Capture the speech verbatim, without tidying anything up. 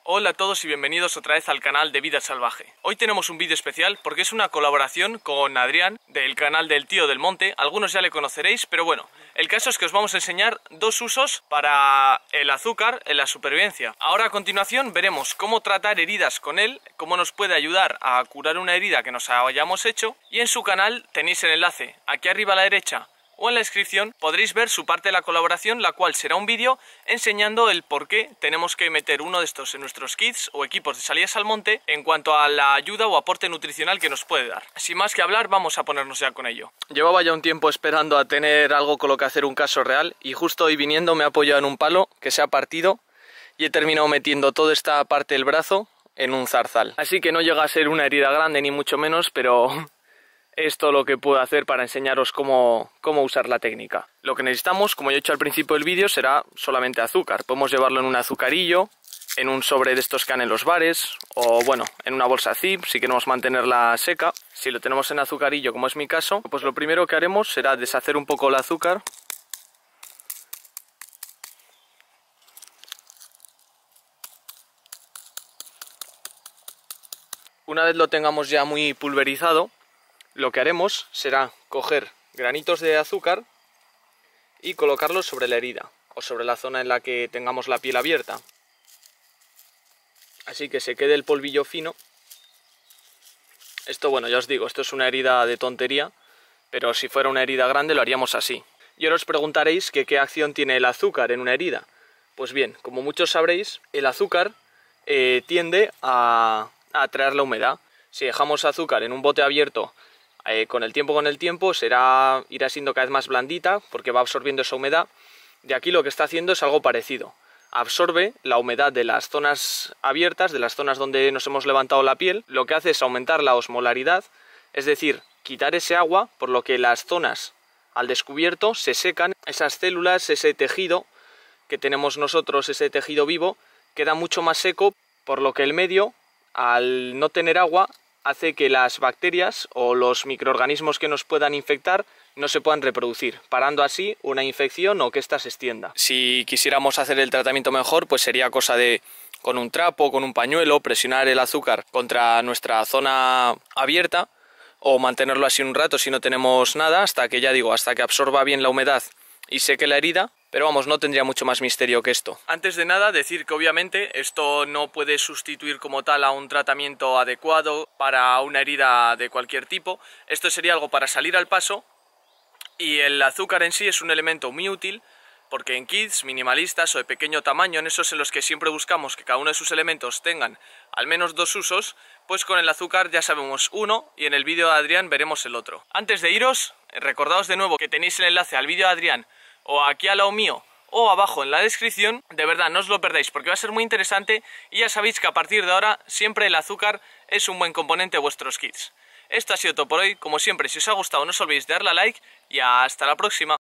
Hola a todos y bienvenidos otra vez al canal de Vida Salvaje. Hoy tenemos un vídeo especial porque es una colaboración con Adrián del canal del Tío del Monte. Algunos ya le conoceréis, pero bueno, el caso es que os vamos a enseñar dos usos para el azúcar en la supervivencia. Ahora a continuación veremos cómo tratar heridas con él, cómo nos puede ayudar a curar una herida que nos hayamos hecho, y en su canal tenéis el enlace aquí arriba a la derecha o en la descripción podréis ver su parte de la colaboración, la cual será un vídeo enseñando el por qué tenemos que meter uno de estos en nuestros kits o equipos de salidas al monte en cuanto a la ayuda o aporte nutricional que nos puede dar. Sin más que hablar, vamos a ponernos ya con ello. Llevaba ya un tiempo esperando a tener algo con lo que hacer un caso real y justo hoy viniendo me he apoyado en un palo que se ha partido y he terminado metiendo toda esta parte del brazo en un zarzal. Así que no llega a ser una herida grande ni mucho menos, pero es todo lo que puedo hacer para enseñaros cómo, cómo usar la técnica. Lo que necesitamos, como ya he dicho al principio del vídeo, será solamente azúcar. Podemos llevarlo en un azucarillo, en un sobre de estos que han en los bares, o bueno, en una bolsa zip si queremos mantenerla seca. Si lo tenemos en azucarillo, como es mi caso, pues lo primero que haremos será deshacer un poco el azúcar. Una vez lo tengamos ya muy pulverizado, lo que haremos será coger granitos de azúcar y colocarlos sobre la herida o sobre la zona en la que tengamos la piel abierta. Así que se quede el polvillo fino. Esto, bueno, ya os digo, esto es una herida de tontería, pero si fuera una herida grande lo haríamos así. Y ahora os preguntaréis que qué acción tiene el azúcar en una herida. Pues bien, como muchos sabréis, el azúcar eh, tiende a, a atraer la humedad. Si dejamos azúcar en un bote abierto, Eh, con el tiempo con el tiempo será, irá siendo cada vez más blandita porque va absorbiendo esa humedad. De aquí lo que está haciendo es algo parecido. Absorbe la humedad de las zonas abiertas, de las zonas donde nos hemos levantado la piel. Lo que hace es aumentar la osmolaridad, es decir, quitar ese agua, por lo que las zonas al descubierto se secan. Esas células, ese tejido que tenemos nosotros, ese tejido vivo, queda mucho más seco, por lo que el medio, al no tener agua, hace que las bacterias o los microorganismos que nos puedan infectar no se puedan reproducir, parando así una infección o que ésta se extienda. Si quisiéramos hacer el tratamiento mejor, pues sería cosa de, con un trapo, con un pañuelo, presionar el azúcar contra nuestra zona abierta o mantenerlo así un rato si no tenemos nada, hasta que, ya digo, hasta que absorba bien la humedad y seque la herida. Pero vamos, no tendría mucho más misterio que esto. Antes de nada, decir que obviamente esto no puede sustituir como tal a un tratamiento adecuado para una herida de cualquier tipo. Esto sería algo para salir al paso, y el azúcar en sí es un elemento muy útil porque en kits minimalistas o de pequeño tamaño, en esos en los que siempre buscamos que cada uno de sus elementos tengan al menos dos usos, pues con el azúcar ya sabemos uno y en el vídeo de Adrián veremos el otro. Antes de iros, recordaos de nuevo que tenéis el enlace al vídeo de Adrián o aquí al lado mío o abajo en la descripción. De verdad, no os lo perdáis porque va a ser muy interesante y ya sabéis que a partir de ahora siempre el azúcar es un buen componente de vuestros kits. Esto ha sido todo por hoy. Como siempre, si os ha gustado no os olvidéis de darle a like y hasta la próxima.